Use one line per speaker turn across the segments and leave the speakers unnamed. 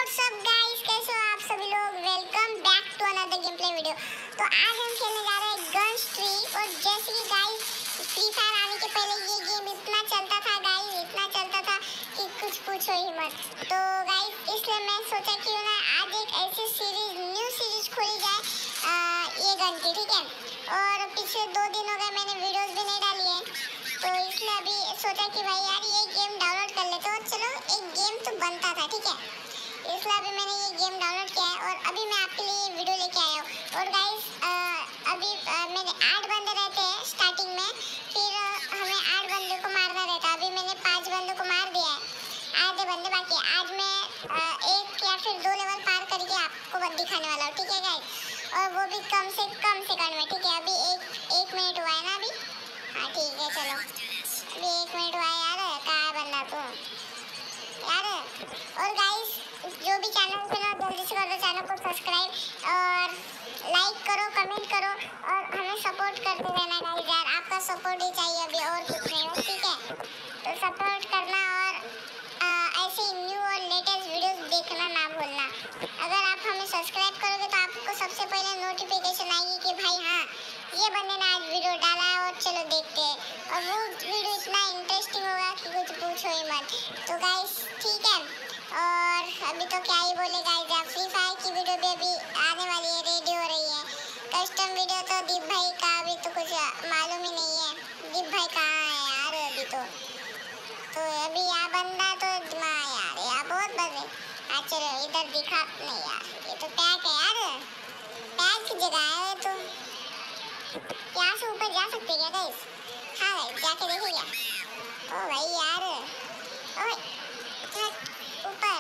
WhatsApp guys, कैसे हो आप सभी लोग। Welcome back to another game play video. तो आज हम खेलने जा रहे हैं गन स्ट्रीक। और जैसे कि गाइस फ्री फायर आने के पहले ये गेम इतना चलता था गाइस, इतना चलता था कि कुछ पूछो ही मत। तो गाइस इसलिए मैं सोचा क्यों ना आज एक ऐसी सीरीज, न्यू सीरीज खोली जाए ये गन की, ठीक है। और पिछले 2 दिन हो गए मैंने वीडियोस भी नहीं डाली है, तो इसलिए अभी सोचा कि भाई यार ये गेम डाउनलोड कर लेते हो। चलो एक गेम तो बनता था, ठीक है। इसलिए अभी मैंने ये गेम डाउनलोड किया है और अभी मैं आपके लिए वीडियो लेके आया हूँ। और गाइस अभी मेरे 8 बंदे रहते हैं स्टार्टिंग में, फिर हमें 8 बंदे को मारना रहता है। अभी मैंने 5 बंदों को मार दिया है, आधे बंदे बाकी। आज मैं 1 या फिर 2 लेवल पार करके आपको दिखाने वाला हूँ, ठीक है गाइस। और वो भी कम से कम सेकंड में, ठीक है। अभी एक मिनट हुआ है ना अभी। हाँ ठीक है, चलो अभी 1 मिनट हुआ है यार। कहाँ बंदा तू यार। और गाइस जो भी चैनल पे ना, जल्दी से कर दो चैनल को सब्सक्राइब और लाइक करो, कमेंट करो और हमें सपोर्ट करते रहना गाइस। यार आपका सपोर्ट ही चाहिए अभी, और कुछ नहीं, ठीक है। तो सपोर्ट करना और ऐसे न्यू और लेटेस्ट वीडियोस देखना ना भूलना। अगर आप हमें सब्सक्राइब करोगे तो आपको सबसे पहले नोटिफिकेशन आएगी कि भाई हाँ ये बंदे ने आज वीडियो डाला है और चलो देखते हैं। और वो वीडियो इतना इंटरेस्टिंग होगा कि कुछ पूछो ही मत। तो गाइस ठीक है। और अभी तो क्या ही बोले गाइस, फ्री फायर की वीडियो भी अभी आने वाली है, रेडी हो रही है। कस्टम वीडियो तो दीप भाई का अभी तो कुछ मालूम ही नहीं है। दीप भाई कहाँ है यार अभी तो अभी यहाँ बंदा तो यार यहाँ बहुत बंदे। चलो इधर दिखा नहीं यार, ये तो टैग है यार। टैग की जगह है तो यहाँ से ऊपर जा सकते क्या गाइस? हाँ गाइस जाके देखे क्या? ओ भाई यार, ओ ऊपर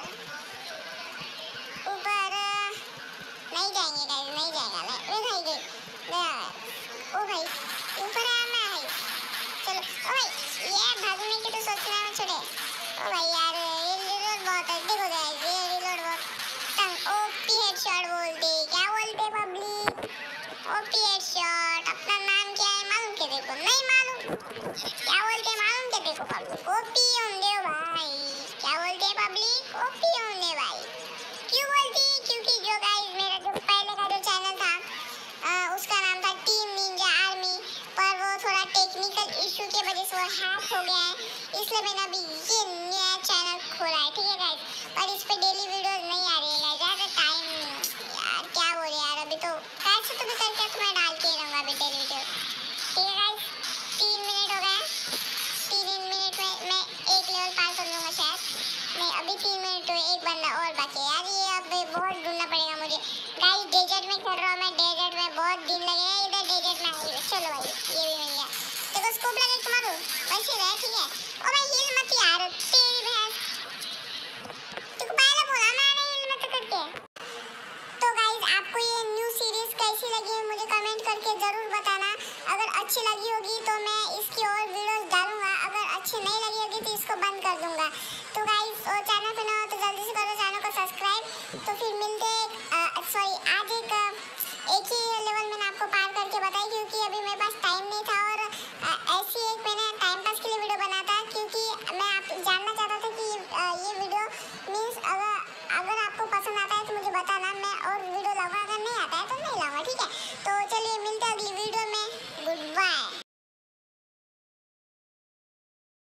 ऊपर नहीं जाएंगे गाइस, नहीं जाएगा। ले भाई देख ले, ओ भाई ऊपर आना है। चलो ओ भाई ये भागने की तो सोचना मत छोड़े। ओ भाई यार ये रिलोड बहुत है, देखो गाइस ये रिलोड बहुत तंग। ओपी हेडशॉट बोलते क्या बोलते पब्लिक? OP headshot. अपना नाम क्या है मालूम के देखो? नहीं मालूम क्या बोलते मालूम के देखो पब्लिक? ओपी होंगे भाई। क्या बोलते हैं पब्लिक? ओपी होंगे भाई। क्यों बोलती है? क्योंकि जो गाइस मेरा जो पहले का जो चैनल था उसका नाम था टीम निंजा आर्मी, पर वो थोड़ा टेक्निकल इशू की वजह से वो हैक हो गया है। इसलिए मैंने अभी ये नया चैनल खोला है, ठीक है गाइस। पर इस पे डेली वीडियोस नहीं आ रही है गाइस, ज़्यादा टाइम यार क्या बोले यार। अभी तो कैसे तो भी करके तो मैं डाल के रहूँगा अभी डेली वीडियो, ठीक है गाइस। 3 मिनट हो गए, 3 मिनट में मैं 1 लेवल पार कर लूँगा शायद। नहीं अभी 3 मिनट हुए, एक बंदा और बाकी है यार। ये अब बहुत ढूंढना पड़ेगा मुझे गाइस। डेजर्ट में खेल रहा हूँ मैं, डेजर्ट में बहुत दिन लगे हैं। इधर डेजर्ट में आइए, चलो भाई ये भी मिल गया। देखो स्कोप लगा के मारो, वैसे रहे, ठीक है। ओ भाई हिल मत यार, तेरी भैंस तू पहले बोला मैं नहीं हिल मत करके। तो गाइस आपको ये न्यू सीरीज कैसी लगी मुझे कमेंट करके जरूर बताना। अगर अच्छी लगी होगी तो मैं इसकी और वीडियोस डालूंगा, अगर अच्छी नहीं लगी होगी तो इसको बंद कर दूंगा। तो गाइस चैनल पे ना हो तो जल्दी से करो चैनल को सब्सक्राइब। तो फिर मिलते सॉरी आज एक ही लेवल मैंने आपको पार करके बताई, क्योंकि अभी मेरे पास टाइम नहीं था। और ऐसी एक मैंने